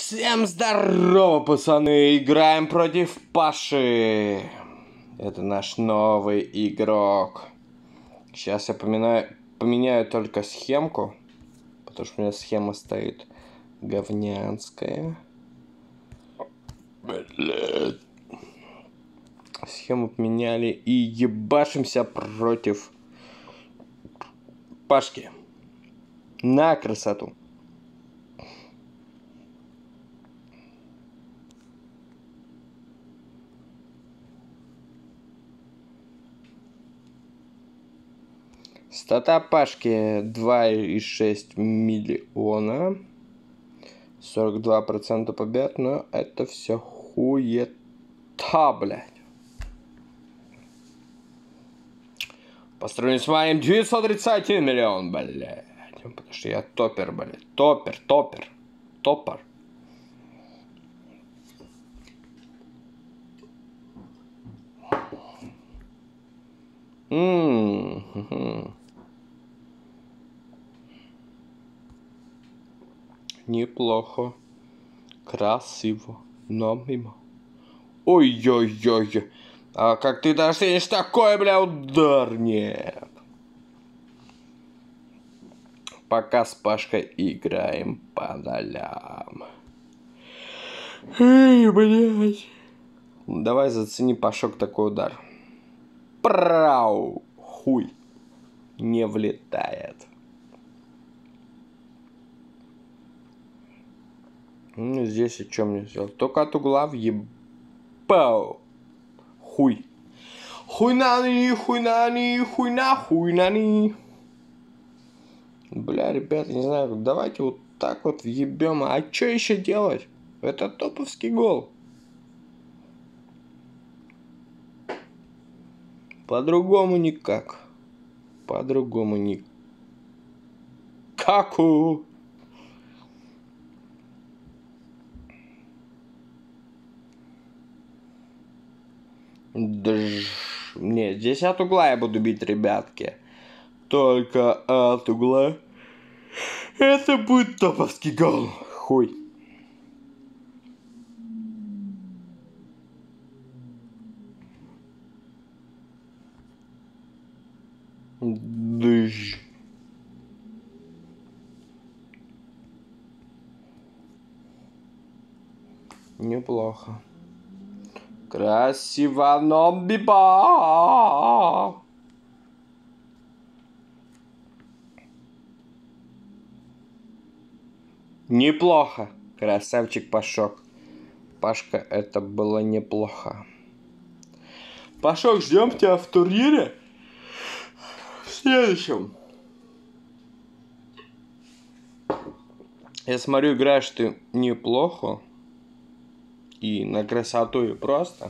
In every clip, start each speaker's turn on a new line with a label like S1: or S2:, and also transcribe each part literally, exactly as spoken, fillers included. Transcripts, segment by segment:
S1: Всем здорово, пацаны! Играем против Паши. Это наш новый игрок. Сейчас я поменяю, поменяю только схемку, потому что у меня схема стоит говнянская. Блядь. Схему поменяли и ебашимся против Пашки. На красоту. Стата Пашки два и шесть миллиона. сорок два процента побед, но это все хуета, блядь. По сравнению с моим девятьсот тридцать один миллион, блядь. Потому что я топер, блядь. Топер, топер, топор. Ммм. Неплохо. Красиво. Но мимо. Ой-ой-ой. А как ты достигнешь такой, бля, удар? Нет. Пока с Пашкой играем по нолям. Эй, блядь. Давай зацени, Пашок, такой удар. Прау. Хуй. Не влетает. Ну, здесь и что мне сделать? Только от угла въебал. Хуй. Хуй нани, хуй нани, хуй на, хуй нани. Бля, ребята, не знаю, давайте вот так вот въебем. А что еще делать? Это топовский гол. По-другому никак. По-другому никак. Каку. Дж... Нет, здесь от угла я буду бить, ребятки. Только от угла. Это будет топовский гол. Хуй. Дж... Неплохо. Красиво, но биба. Неплохо. Красавчик Пашок. Пашка, это было неплохо. Пашок, ждем тебя в турнире. В следующем. Я смотрю, играешь ты неплохо. И на красоту, и просто.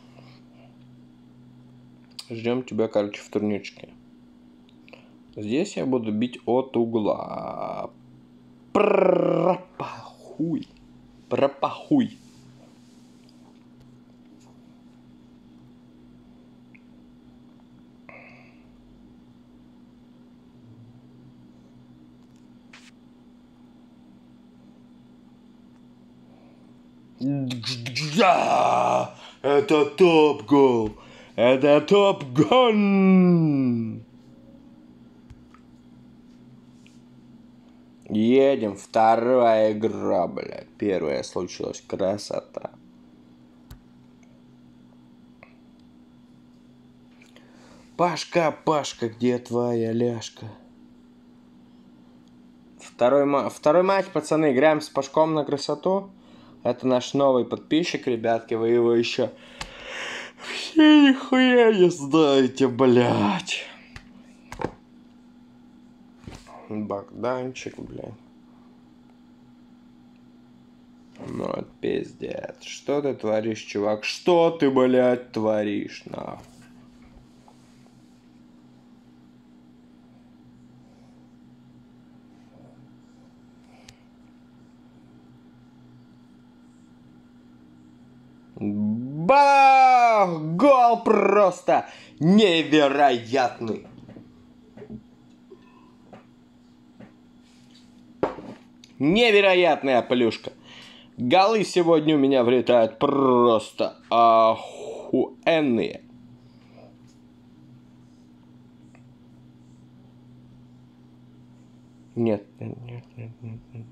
S1: Ждем тебя, короче, в турнирчике. Здесь я буду бить от угла. Пропахуй. Пропахуй. Да, это топ-гол. Это топ-гон. Едем. Вторая игра, блядь. Первая случилась. Красота. Пашка, Пашка, где твоя ляжка? Второй, ма... Второй матч, пацаны. Играем с Пашком на красоту. Это наш новый подписчик, ребятки, вы его еще все нихуя не знаете, блядь. Богданчик, блядь. Ну, пиздец. Что ты творишь, чувак? Что ты, блядь, творишь, нахуй? Бах! Гол просто невероятный. Невероятная плюшка. Голы сегодня у меня влетают просто охуенные. Нет, нет, нет, нет, нет, нет.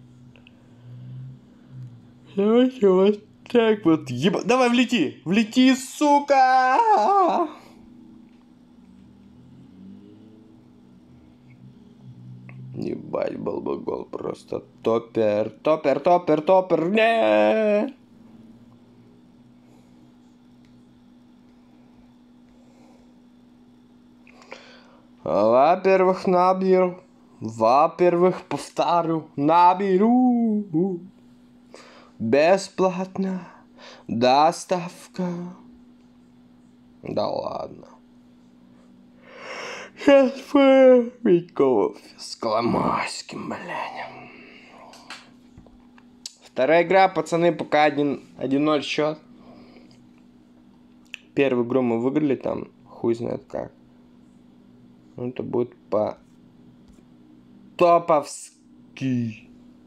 S1: Давайте вот так вот. Еба... Давай, влети! Влети, сука! Ебать, был бы гол просто топер, топер, топер, топер, не. Во-первых, наберу. Во-первых, повторю, наберу. Бесплатно. Доставка. Да ладно. Сейчас попить кофе с Коломойским, блядь. Вторая игра, пацаны, пока один ноль счет. Первую игру мы выиграли там, хуй знает как. Ну, это будет по топовски.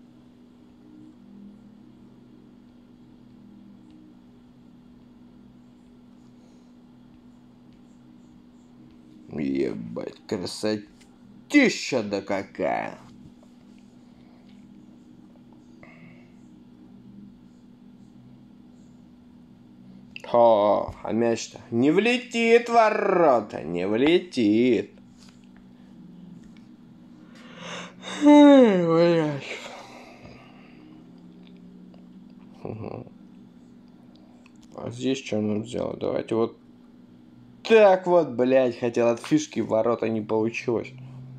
S1: Ебать, красотища да какая. О, а мяч-то не влетит в ворота, не влетит. Ой, угу. А здесь что нам сделать? Давайте вот так вот, блядь, хотел от фишки в ворота, не получилось.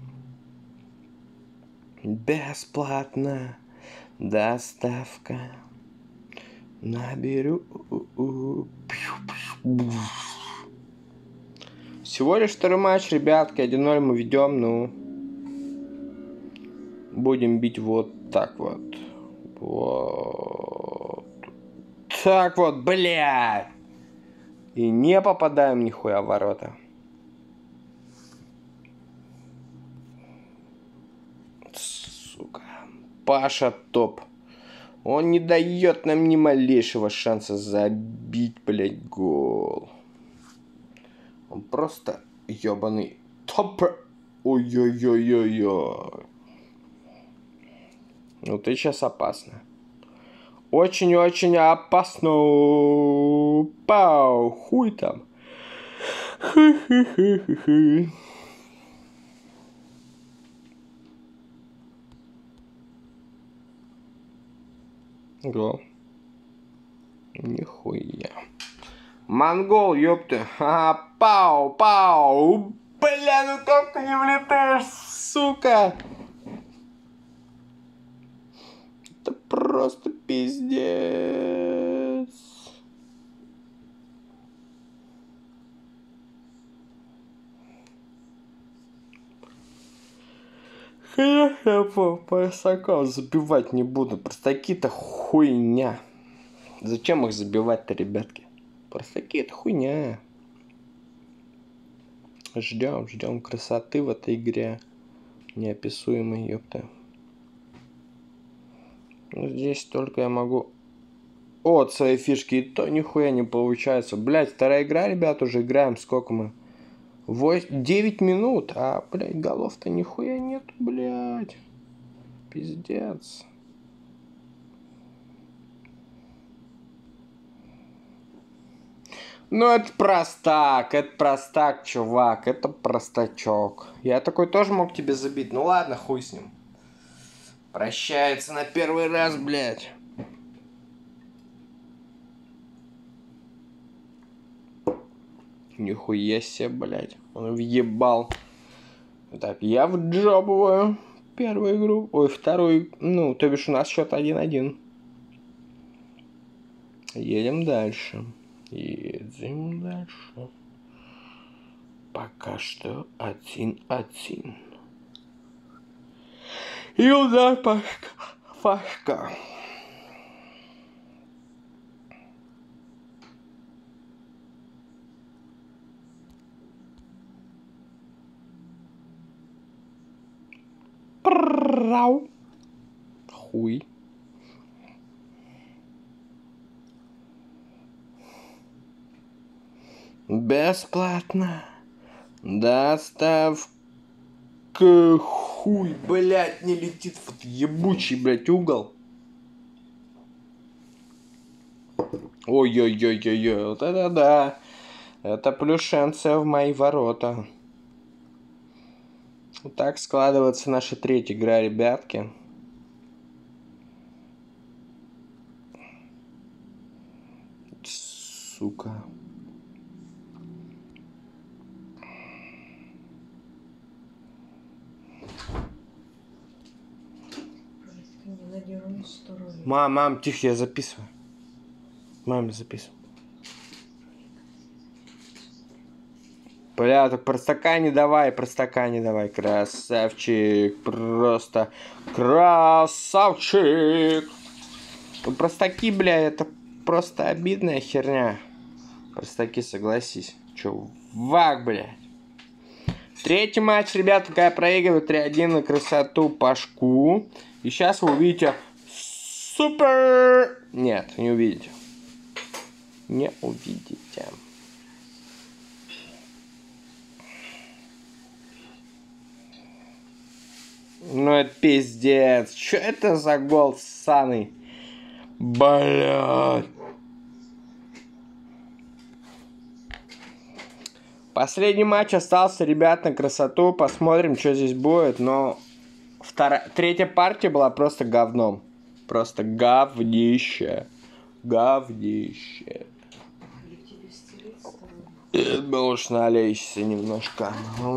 S1: Бесплатно доставка. Наберу. Всего лишь второй матч, ребятки. один ноль мы ведем, ну. Будем бить вот так вот. Вот. Так вот, блядь. И не попадаем нихуя в ворота. Сука. Паша топ. Он не дает нам ни малейшего шанса забить, блядь, гол. Он просто ебаный топер. Ой-ой-ой-ой-ой. Ну ты сейчас опасно. Очень-очень опасно. Пау, хуй там. Хы-хы-хы-хы-хы. Гол. Нихуя. Монгол, ёпта. А, пау, пау. Бля, ну как ты не влетаешь, сука? Это просто пиздец. Я по поясакам забивать не буду. Простаки-то хуйня. Зачем их забивать-то, ребятки? Простаки это хуйня. Ждем, ждем красоты в этой игре. Неописуемой, ёпта. Ну, здесь только я могу от своей фишки, и то нихуя не получается. Блять, вторая игра, ребят, уже играем. Сколько мы? девять минут, а, блядь, голов-то нихуя нет, блядь. Пиздец. Ну, это простак, это простак, чувак, это простачок. Я такой тоже мог тебе забить, ну ладно, хуй с ним. Прощается на первый раз, блядь. Нихуя себе, блядь. Он въебал. Так, я вджобываю первую игру. Ой, вторую. Ну, то бишь у нас счет один-один. Едем дальше. Едем дальше. Пока что один-один. И удар Пашка. Пашка. Прау. Хуй. Бесплатно. Доставка. Хуй, блядь, не летит в этот ебучий, блядь, угол. Ой-ой-ой-ой-ой, вот это да. Это плюшенция в мои ворота. Вот так складывается наша третья игра, ребятки. Сука. Мам, мам, тихо, я записываю. Мам, я записываю. Бля, так простака не давай, простака не давай. Красавчик, просто красавчик. Ну, простаки, бля, это просто обидная херня. Простаки, согласись. Чувак, бля. Третий матч, ребята, пока я проигрываю три один на красоту Пашку. И сейчас вы увидите супер... Нет, не увидите. Не увидите. Ну это пиздец. Чё это за гол ссаный? Блядь. Последний матч остался, ребят, на красоту. Посмотрим, что здесь будет. Но вторая, третья партия была просто говном. Просто говнище. Говнище. Уж налейся немножко.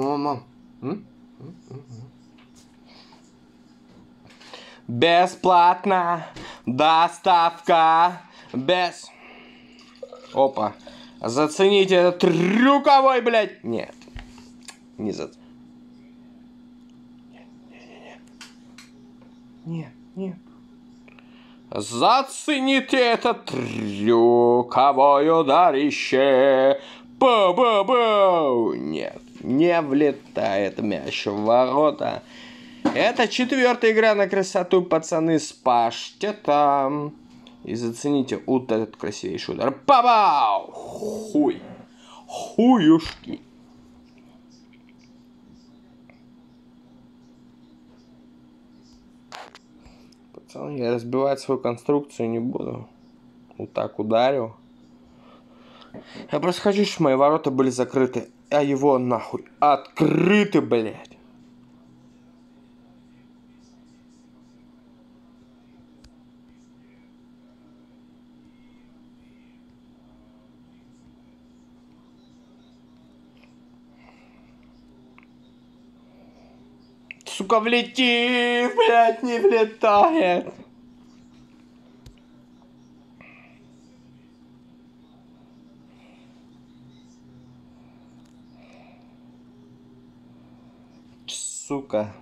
S1: Бесплатно. Доставка. Без... Опа. Зацените этот трюковой, блядь. Нет. Не за... Нет, нет, нет. Нет, нет. Зацените это трюковое ударище. Бу-бу-бу. Нет, не влетает мяч в ворота. Это четвертая игра на красоту, пацаны, с паштетом. И зацените вот этот красивейший удар. Па-бау! Хуй. Хуюшки. Пацаны, я разбивать свою конструкцию не буду. Вот так ударил. Я просто хочу, чтобы мои ворота были закрыты. А его нахуй открыты, блядь. Сука, влети, блядь, не влетает. Сука.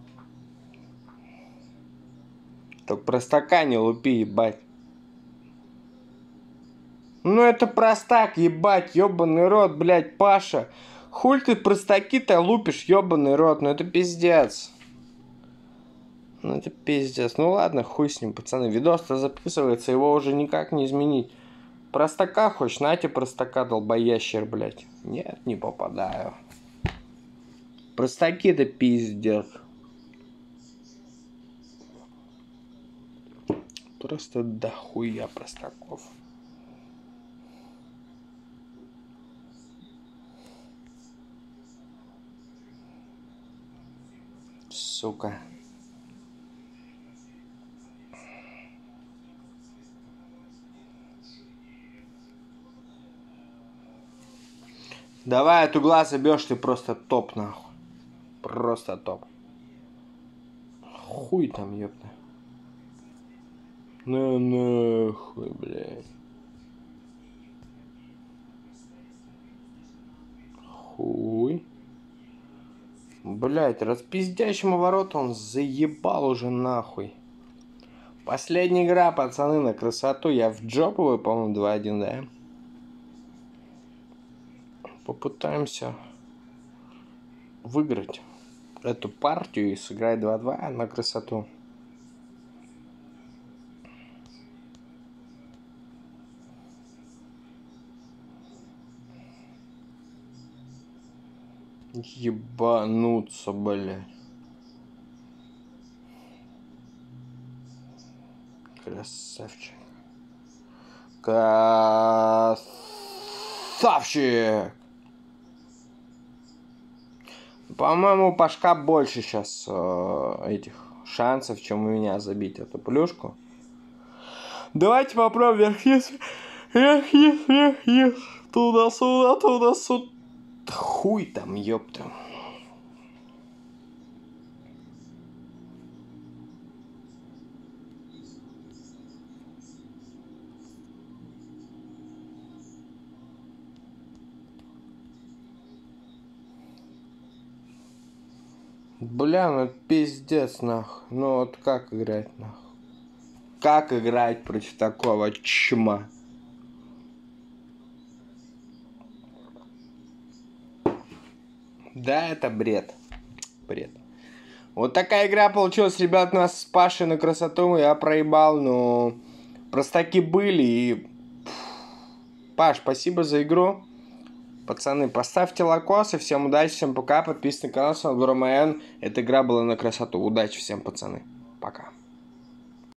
S1: Так простака не лупи, ебать. Ну это простак, ебать, ебаный рот, блядь, Паша. Хуль ты простаки-то лупишь, ебаный рот, ну это пиздец. Ну это пиздец. Ну ладно, хуй с ним, пацаны. Видос-то записывается, его уже никак не изменить. Простака хочешь? Нате простака, долбоящер, блядь. Нет, не попадаю. Простаки-то пиздец. Просто дохуя простаков. Сука. Давай от угла забьешь, ты просто топ, нахуй. Просто топ. Хуй там, ёпта. Ну нахуй, блядь. Хуй. Блядь, распиздящему ворота он заебал уже нахуй. Последняя игра, пацаны, на красоту. Я в джоповую, по-моему, два один, да? Попытаемся выиграть эту партию и сыграть два-два на красоту. Ебануться, блядь. Красавчик. Красавчик. По-моему, у Пашка больше сейчас э, этих шансов, чем у меня забить эту плюшку. Давайте попробуем вверх-вниз. Вверх-вниз, вверх-вниз. Туда-сюда, туда-сюда. Хуй там, ёпта. Бля, ну пиздец, нахуй. Ну вот как играть, нахуй? Как играть против такого чма? Да, это бред. Бред. Вот такая игра получилась, ребят, у нас с Пашей на красоту. Я проебал, но простаки были. И... Паш, спасибо за игру. Пацаны, поставьте лайкосы. Всем удачи, всем пока. Подписывайтесь на канал, с вами был Роман. Эта игра была на красоту. Удачи всем, пацаны. Пока.